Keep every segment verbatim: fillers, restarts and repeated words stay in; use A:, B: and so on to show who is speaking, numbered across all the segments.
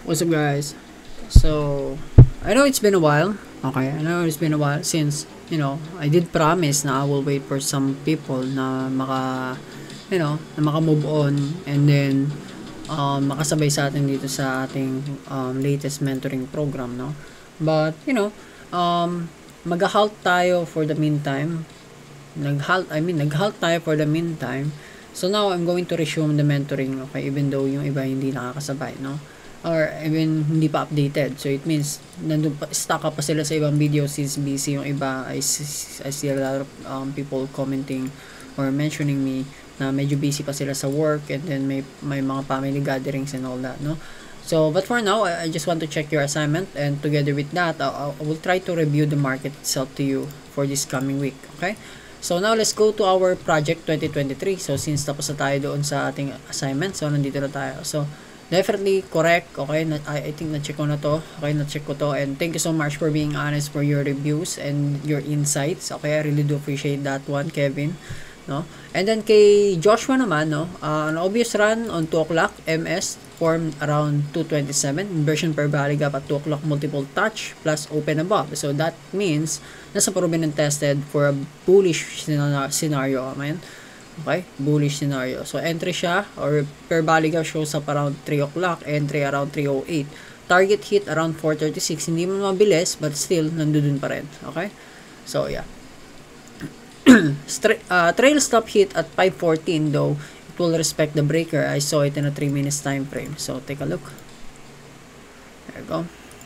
A: What's up, guys? So, I know it's been a while. Okay, I know it's been a while since, you know, I did promise na I will wait for some people na maka, you know, na maka-move on and then um, makasabay sa atin dito sa ating um, latest mentoring program, no? But, you know, um, mag-halt tayo for the meantime. Nag-halt, I mean, nag-halt tayo for the meantime. So now, I'm going to resume the mentoring, okay, even though yung iba hindi nakakasabay, no? Or even hindi pa updated. So it means nandun pa, stuck pa sila sa ibang video since busy yung iba. I, I see a lot of um, people commenting or mentioning me na medyo busy pa sila sa work and then may may mga family gatherings and all that, no? So but for now, I, I just want to check your assignment, and together with that, I, I will try to review the market itself to you for this coming week, okay? So now let's go to our project twenty twenty-three. So since tapos na tayo doon sa ating assignment, so nandito na tayo. So definitely correct, okay? Na, I, I think na-check ko na to. Okay, na-check ko to. And thank you so much for being honest for your reviews and your insights. Okay, I really do appreciate that one, Kevin. No? And then kay Joshua naman, no? Uh, an obvious run on two o'clock, M S, formed around two twenty-seven. Inversion per valley gap at two o'clock, multiple touch, plus open above. So that means nasa proven and tested for a bullish scenario, amen? Okay, bullish scenario. So entry siya, or per valley gap shows up around three o'clock, entry around three oh eight. Target hit around four thirty-six. Hindi mo mabilis, but still nandun pa rin. Okay? So yeah. Stra uh, trail stop hit at five fourteen, though it will respect the breaker. I saw it in a three minutes time frame. So take a look. There you go.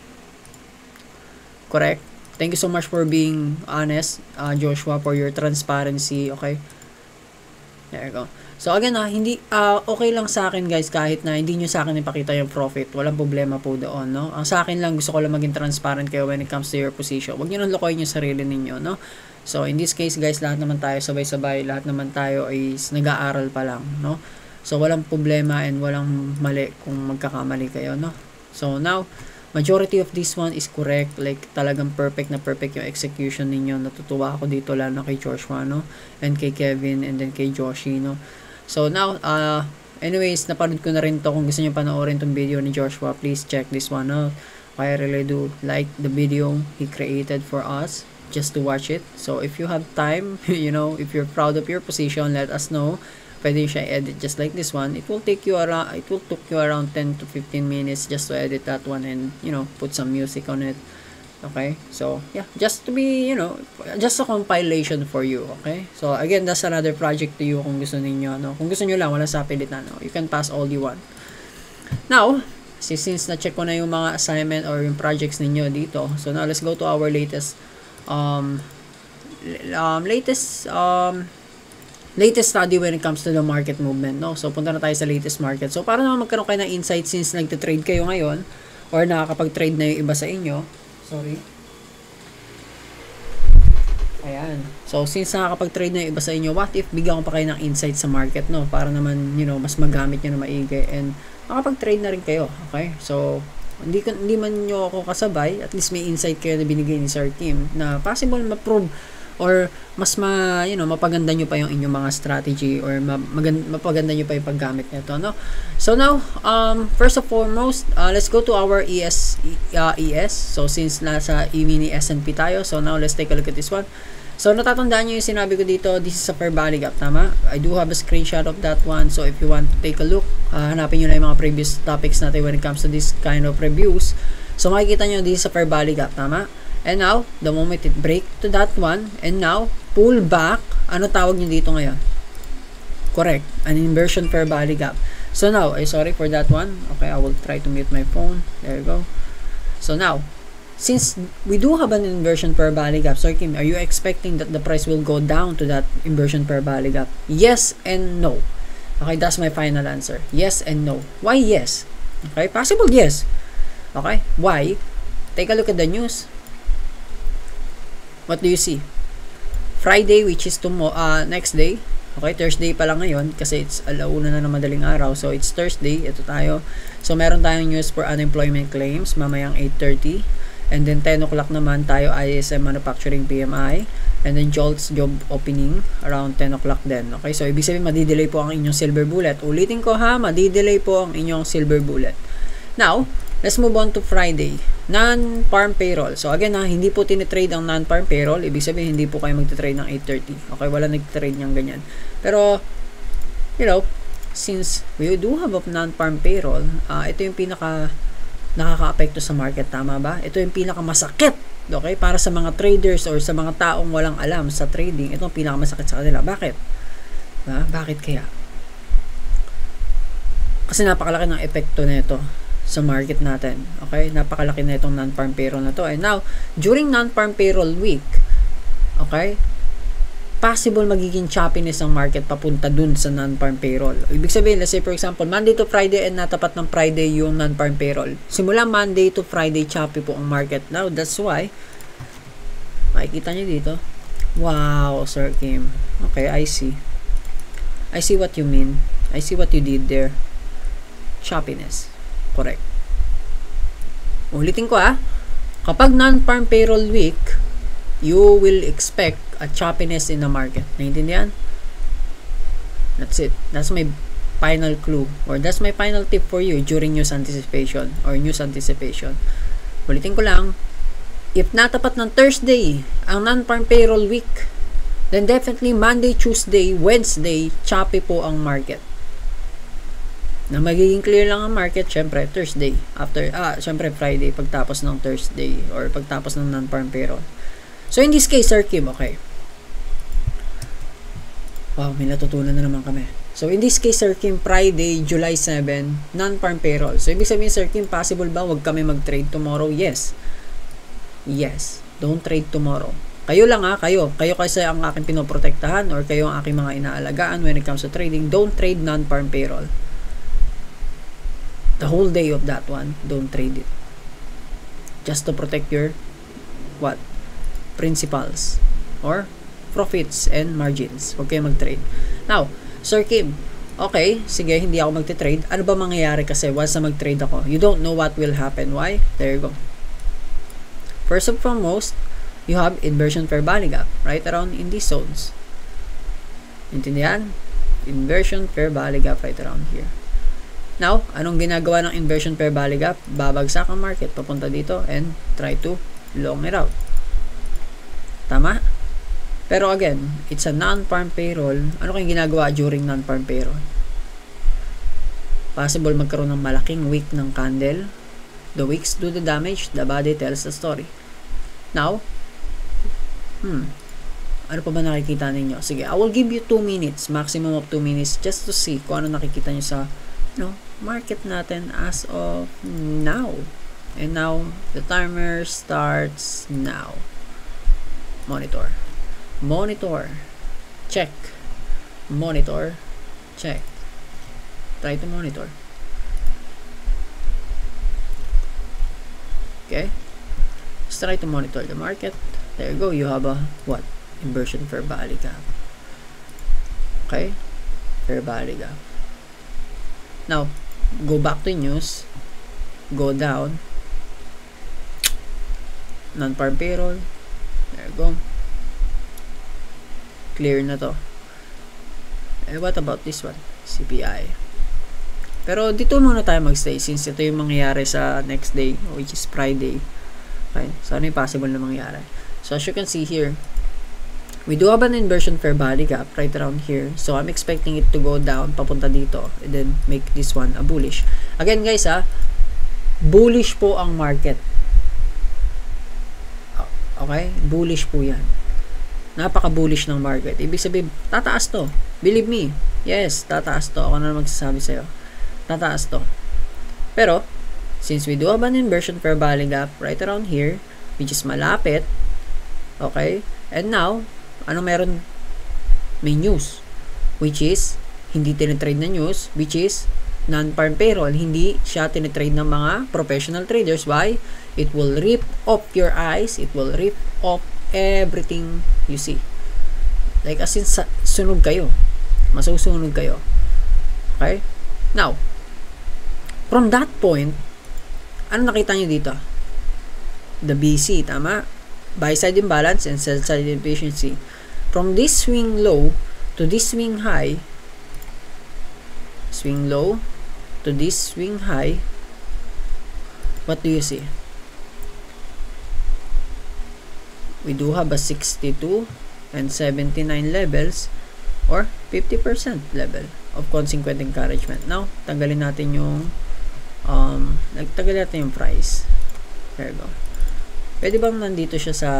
A: Correct. Thank you so much for being honest, uh, Joshua, for your transparency. Okay? There you go. So again, ah, hindi uh, okay lang sa akin, guys, kahit na hindi nyo sa akin ipakita yung profit. Walang problema po doon, no? Ang sa akin lang, gusto ko lang maging transparent kayo when it comes to your position. Huwag nyo nang lokohin yung sarili ninyo, no? So in this case, guys, lahat naman tayo sabay-sabay, lahat naman tayo ay nag-aaral pa lang, no? So walang problema and walang mali kung magkakamali kayo, no? So now, majority of this one is correct. Like talagang perfect na perfect yung execution ninyo. Natutuwa ako dito, lalo na kay Joshua, no? And kay Kevin, and then kay Joshi, no? So now, uh, anyways, napanood ko na rin to. Kung gusto nyo panoorin tong video ni Joshua, please check this one out. I really do like the video he created for us just to watch it. So if you have time, you know, if you're proud of your position, let us know. Pwede siya edit just like this one. It will take you around, it will take you around ten to fifteen minutes just to edit that one and, you know, put some music on it. Okay? So, yeah, just to be, you know, just a compilation for you. Okay? So, again, that's another project to you kung gusto niyo, no? Kung gusto niyo lang, wala sa pilitan, no? You can pass all you want. Now, since na-check ko na yung mga assignment or yung projects ninyo dito, so now let's go to our latest um, um latest um latest study when it comes to the market movement, no? So punta na tayo sa latest market. So para naman magkaroon kayo ng insight since nagte-trade kayo ngayon or nakakapag-trade na yung iba sa inyo. Sorry. Ayan. So since nakakapag-trade na yung iba sa inyo, what if bigyan ko pa kayo ng insight sa market, no? Para naman, you know, mas magamit nyo na maigi and makapag-trade na rin kayo. Okay? So hindi, hindi man nyo ako kasabay, at least may insight kayo na binigay ni Sir Kim na possible ma-prove or mas ma, you know, mapaganda nyo pa yung inyong mga strategy or ma, maganda, mapaganda nyo pa yung paggamit nito, no? So now, um, first and foremost, uh, let's go to our E S, uh, E S. So since nasa E-mini S and P tayo, so now let's take a look at this one. So natatandaan nyo yung sinabi ko dito, this is a fair value gap, tama? I do have a screenshot of that one, so if you want to take a look, uh, hanapin nyo na yung mga previous topics natin when it comes to this kind of reviews. So makikita nyo, this is a fair value gap, tama? And now, the moment it break to that one, and now, pull back, ano tawag nyo dito ngayon? Correct, an inversion fair value gap. So now, ay sorry for that one. Okay, I will try to mute my phone. There you go. So now, since we do have an inversion per value gap, Sir Kim, are you expecting that the price will go down to that inversion per value gap? Yes and no. Okay, that's my final answer. Yes and no. Why yes? Okay, possible yes. Okay, why? Take a look at the news. What do you see? Friday, which is tomorrow, uh, next day. Okay, Thursday pa lang ngayon kasi it's alauna na ng madaling araw. So, it's Thursday. Ito tayo. So, meron tayong news for unemployment claims mamayang eight thirty. And then, ten o'clock naman tayo I S M Manufacturing P M I. And then, Jolts job opening around ten o'clock din. Okay, so, ibig sabihin, madidelay po ang inyong silver bullet. Ulitin ko ha, madidelay po ang inyong silver bullet. Now, Let's move on to Friday. Non-farm payroll. So again ha, hindi po tinitrade ang non-farm payroll. Ibig sabihin, hindi po kayo magtitrade ng eight thirty. Okay, wala nagtitrade niyang ganyan. Pero, you know, since we do have a non-farm payroll, uh, ito yung pinaka nakaka-apekto sa market, tama ba? Ito yung pinaka masakit, okay? Para sa mga traders or sa mga taong walang alam sa trading, ito yung pinaka masakit sa kanila. Bakit? Ha? Bakit kaya? Kasi napakalaki ng epekto nito sa market natin. Okay? Napakalaki na itong non-farm payroll na to. And now, during non-farm payroll week, okay, possible magiging choppiness ang market papunta dun sa non-farm payroll. Ibig sabihin, let's say for example, Monday to Friday and natapat ng Friday yung non-farm payroll. Simula Monday to Friday, choppy po ang market. Now, that's why, makikita nyo dito. Wow, Sir Kim. Okay, I see. I see what you mean. I see what you did there. Choppiness. Correct. Ulitin ko ah. Kapag non-farm payroll week, you will expect a choppiness in the market. Naintindihan? That's it. That's my final clue, or that's my final tip for you during news anticipation or news anticipation. Ulitin ko lang, if natapat ng Thursday ang non-farm payroll week, then definitely Monday, Tuesday, Wednesday, choppy po ang market. Na magiging clear lang ang market, syempre, Thursday. After, ah, syempre, Friday, pagtapos ng Thursday, or pagtapos ng non-farm payroll. So, in this case, Sir Kim, okay. Wow, may natutunan na naman kami. So, in this case, Sir Kim, Friday, July seventh, non-farm payroll. So, ibig sabihin, Sir Kim, possible ba wag kami mag-trade tomorrow? Yes. Yes. Don't trade tomorrow. Kayo lang ha, kayo. Kayo kasi ang aking pinoprotektahan or kayo ang aking mga inaalagaan when it comes to trading. Don't trade non-farm payroll. The whole day of that one, don't trade it. Just to protect your, what? Principals or profits and margins. Huwag kayo mag-trade. Now, Sir Kim, okay, sige, hindi ako magte-trade. Ano ba mangyayari kasi once na mag-trade ako? You don't know what will happen. Why? There you go. First and foremost, you have inversion fair value gap right around in these zones. Intindihan? Inversion fair value gap right around here. Now, anong ginagawa ng inversion fair value gap? Babagsak ang market papunta dito and try to long it out. Tama? Pero again, it's a non-farm payroll. Ano kayong ginagawa during non-farm payroll? Possible magkaroon ng malaking wick ng candle. The wicks do the damage, the body tells the story. Now, hmm, ano pa ba nakikita ninyo? Sige, I will give you two minutes, maximum of two minutes, just to see kung ano nakikita nyo sa, you know, market natin as of now. And now, the timer starts now. Monitor. Monitor. Check. Monitor. Check. Try to monitor. Okay. Let's try to monitor the market. There you go. You have a, what? Inversion fair value gap. Okay. Fair value gap. Now, go back to news. Go down. Non-farm payroll. There you go. Clear na to. Eh, what about this one? C P I. Pero dito muna tayo magstay since ito yung mangyayari sa next day, which is Friday. Okay? So, ano yung possible na mangyayari? So, as you can see here, we do have an inversion fair value gap right around here. So, I'm expecting it to go down, papunta dito, and then make this one a bullish. Again, guys, ha, bullish po ang market. Okay? Bullish po yan. Napaka-bullish ng market. Ibig sabihin, tataas to. Believe me. Yes, tataas to. Ako na magsasabi sa'yo. Tataas to. Pero, since we do have an inversion fair value gap right around here, which is malapit, okay? And now, ano meron? May news. Which is, hindi tinitrade na news, which is, non-farm payroll. Hindi siya tinitrade ng mga professional traders. Why? It will rip off your eyes. It will rip off everything you see. Like, as in, sunog kayo. Masusunog kayo. Okay? Now, from that point, ano nakita nyo dito? The B C, tama? Buy side imbalance and sell side efficiency. From this swing low to this swing high, swing low to this swing high, what do you see? We do have a sixty-two and seventy-nine levels or fifty percent level of consequent encouragement. Now, tanggalin natin yung um, nagtanggalin natin yung price. There you go. Pwede bang nandito siya sa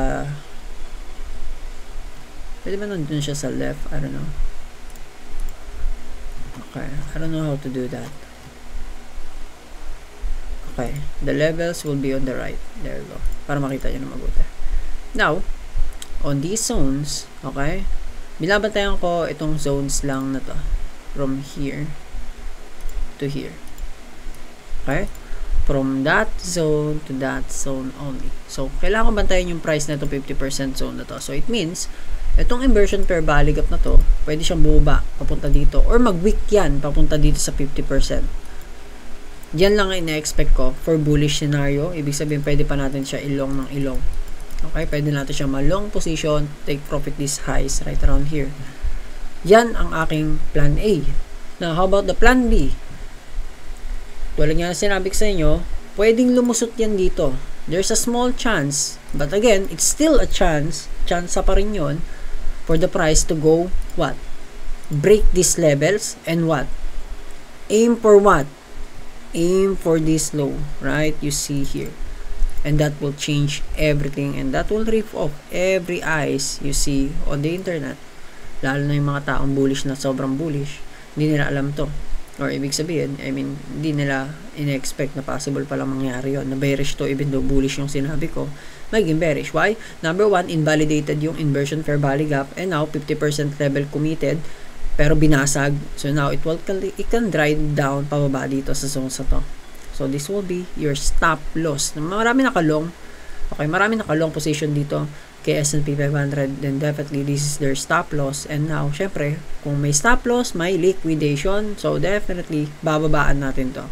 A: pwede ba nandito siya sa left? I don't know. Okay, I don't know how to do that. Okay, the levels will be on the right. There you go. Para makita nyo na mabuti. Now, on these zones, okay, binabantayan ko itong zones lang na to. From here to here. Okay? From that zone to that zone only. So, kailangan ko bantayan yung price na to fifty percent zone na to. So, it means, itong inversion pair valley gap na to, pwede siyang bumaba papunta dito. Or mag-wick yan papunta dito sa fifty percent. Yan lang ang ina-expect ko for bullish scenario. Ibig sabihin, pwede pa natin siya ilong ng ilong. Okay? Pwede natin siya ma-long position, take profit these highs right around here. Yan ang aking plan A. Now, how about the plan B? Tulad nga sinabi ko sa inyo, pwedeng lumusot yan dito. There's a small chance, but again, it's still a chance, chance pa rin yun, for the price to go, what? Break these levels, and what? Aim for what? Aim for this low, right? You see here. And that will change everything, and that will rip off every ice you see on the internet. Lalo na yung mga taong bullish na sobrang bullish, hindi nila alam to. Or ibig sabihin, I mean, hindi nila in-expect na possible palang mangyari yun. Na bearish to, even though bullish yung sinabi ko, maging bearish. Why? Number one, invalidated yung inversion fair valley gap, and now fifty percent level committed, pero binasag. So now, it will it can drive down pababa dito sa zone sa to. So this will be your stop loss. Marami nakalong. Okay, marami nakalong position dito kay S and P five hundred, then definitely this is their stop loss. And now, syempre, kung may stop loss, may liquidation. So definitely, bababaan natin to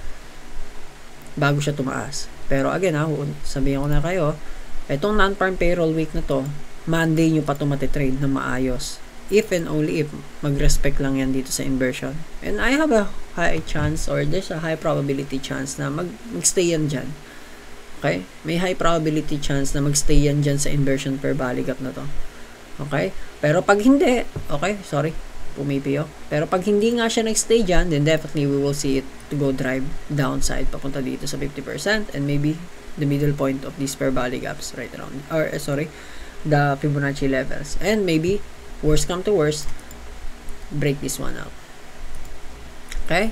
A: bago siya tumaas. Pero again, ha, sabihin ko na kayo, itong non-farm payroll week na to, Monday nyo pa ito matitrade na maayos. If and only if mag-respect lang yan dito sa inversion. And I have a high chance, or there's a high probability chance na mag mag-stay yan dyan. Okay? May high probability chance na mag-stay yan dyan sa inversion per valley gap na to. Okay? Pero pag hindi, okay, sorry, pumipiyo. Pero pag hindi nga siya nag-stay dyan, then definitely we will see it to go drive downside papunta dito sa fifty percent, and maybe the middle point of these per valley gaps right around, or uh, sorry, the Fibonacci levels. And maybe, worst come to worst, break this one out. Okay?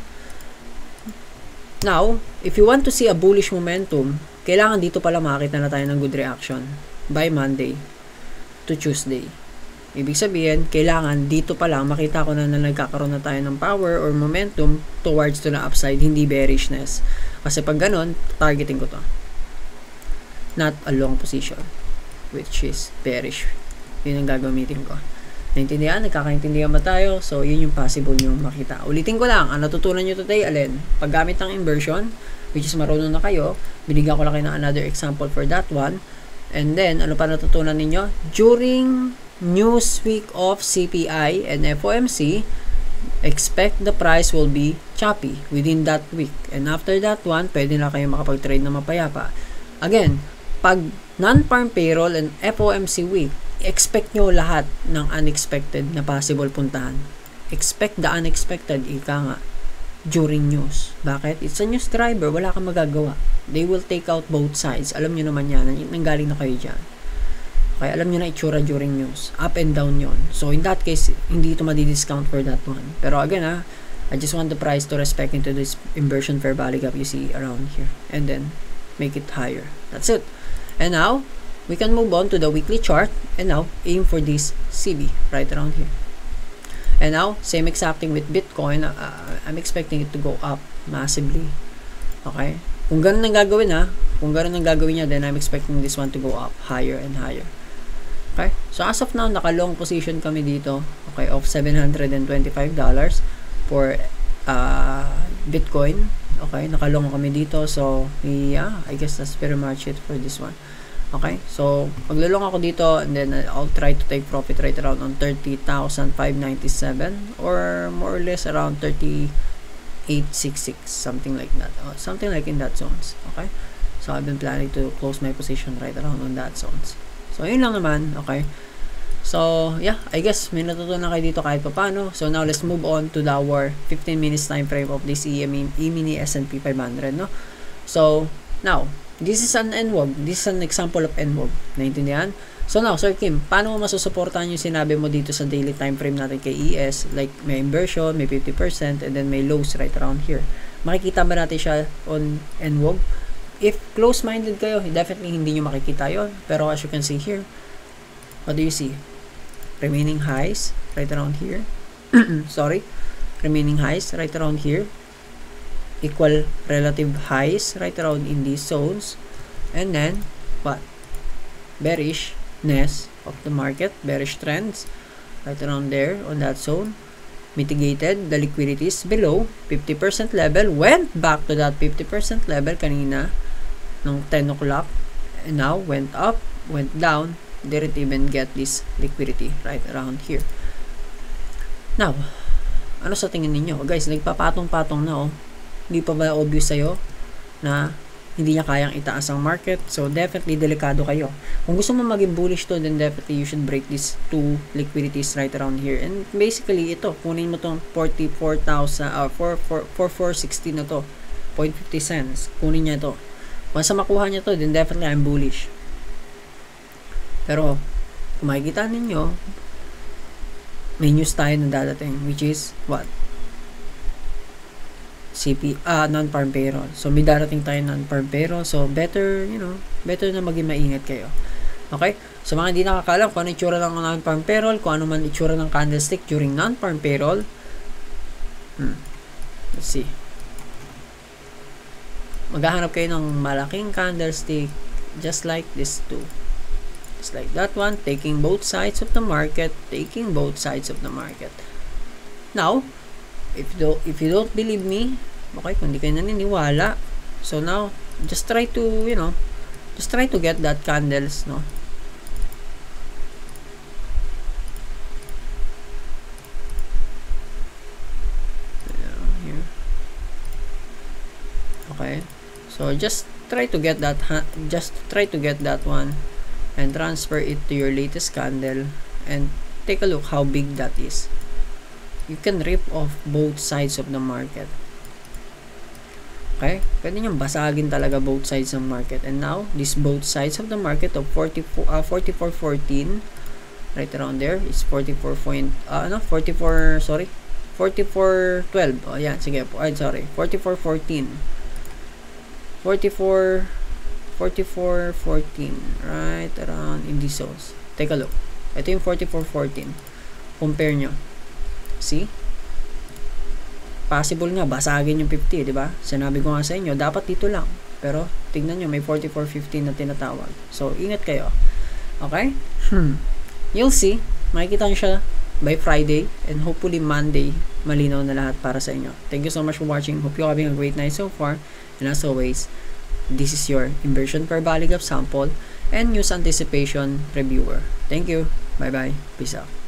A: Now, if you want to see a bullish momentum, kailangan dito pala makakita na tayo ng good reaction by Monday to Tuesday. Ibig sabihin, kailangan dito pa lang makita ko na na nagkakaroon na tayo ng power or momentum towards to the upside, hindi bearishness. Kasi pag ganun, targeting ko to. Not a long position, which is bearish. Yun ang gagamitin ko. Naintindihan? Nagkakaintindihan ba tayo? So, yun yung possible nyo makita. Ulitin ko lang, ang natutunan nyo today, alin? Paggamit ng inversion, which is marunong na kayo, binigyan ko lang kayo ng another example for that one. And then, ano pa natutunan ninyo? During news week of C P I and F O M C, expect the price will be choppy within that week. And after that one, pwede na kayo makapag-trade na mapayapa. Again, pag non-farm payroll and F O M C week, expect nyo lahat ng unexpected na possible puntahan. Expect the unexpected, ika nga, during news. Bakit? It's a news driver, wala kang magagawa. They will take out both sides. Alam nyo naman yan, nanggaling na kayo dyan. Okay, alam nyo na itsura during news. Up and down yon. So, in that case, hindi ito madi-discount for that one. Pero again, ha, I just want the price to respect into this inversion fair valley gap you see around here. And then, make it higher. That's it. And now, we can move on to the weekly chart. And now, aim for this C B right around here. And now, same exact thing with Bitcoin. Uh, I'm expecting it to go up massively. Okay? Kung ganun ang gagawin, ha, kung ganun ang gagawin niya, then I'm expecting this one to go up higher and higher. Okay? So, as of now, naka-long position kami dito, okay, of seven hundred twenty-five dollars for uh, Bitcoin. Okay? Naka-long kami dito. So, yeah, I guess that's pretty much it for this one. Okay? So, maglulong ako dito, and then I'll try to take profit right around on thirty thousand five hundred ninety-seven, or more or less around thirty eight sixty-six, something like that, uh, something like in that zones. Okay, so I've been planning to close my position right around on that zones. So yun lang naman. Okay, so yeah, I guess may natutunan kayo dito kahit paano. So now let's move on to the our fifteen minutes time frame of this E-mini S and P five hundred, no? So now this is an N W O G, this is an example of N W O G, naintindihan? So now, Sir Kim, paano mo masusuportahan yung sinabi mo dito sa daily time frame natin kay E S? Like, may inversion, may fifty percent, and then may lows right around here. Makikita ba natin siya on N W O G? If close-minded kayo, definitely hindi nyo makikita yon. Pero as you can see here, what do you see? Remaining highs right around here. Sorry. Remaining highs right around here. Equal relative highs right around in these zones. And then, what? Bearish of the market, bearish trends right around there on that zone, mitigated. The liquidities below fifty percent level, went back to that fifty percent level kanina nung ten o'clock, and now went up, went down, didn't even get this liquidity right around here. Now, ano sa tingin ninyo? Guys, nagpapatong-patong na, oh. Hindi pa ba obvious sa'yo na hindi niya kayang itaas ang market? So definitely delikado kayo. Kung gusto mo maging bullish to, then definitely you should break these two liquidities right around here. And basically ito, kunin mo tong forty-four thousand uh, forty-four sixty na to, zero point five zero cents. Kunin niya to. Once makuha niya to, then definitely I'm bullish. Pero kung makikita ninyo, may news tayo na dadating, which is what? C P, ah, non-farm payroll. So, may darating tayo non-farm payroll. So, better, you know, better na maging maingat kayo. Okay? So, mga hindi nakakalam kung ano itsura ng non-farm payroll, kung ano man itsura ng candlestick during non-farm payroll. Hmm. Let's see. Maghahanap kayo ng malaking candlestick just like this two. Just like that one. Taking both sides of the market. Taking both sides of the market. Now, if you, if you don't believe me, okay, kung hindi kayo naniniwala, so now, just try to, you know, just try to get that candles, no? Here. Okay, so just try to get that, just try to get that one, and transfer it to your latest candle, and take a look how big that is. You can rip off both sides of the market. Okay? Pwede nyo basagin talaga both sides ng market. And now, this both sides of the market of forty-four, uh, forty-four fourteen, right around there, is forty-four point, uh, ano, forty-four, sorry, forty-four twelve. Oh, yan, sige po. Ay, sorry, forty-four fourteen. forty-four, forty-four fourteen, right around in these zones. Take a look. Ito yung forty-four fourteen. Compare nyo. See? Possible nga, basagin yung fifty, di ba? Sinabi ko nga sa inyo, dapat dito lang. Pero, tignan nyo, may forty-four fifteen na tinatawag. So, ingat kayo. Okay? Hmm. You'll see. Makikita nyo siya by Friday, and hopefully Monday, malinaw na lahat para sa inyo. Thank you so much for watching. Hope you're having a great night so far. And as always, this is your inversion per Valley Gap sample and news anticipation reviewer. Thank you. Bye-bye. Peace out.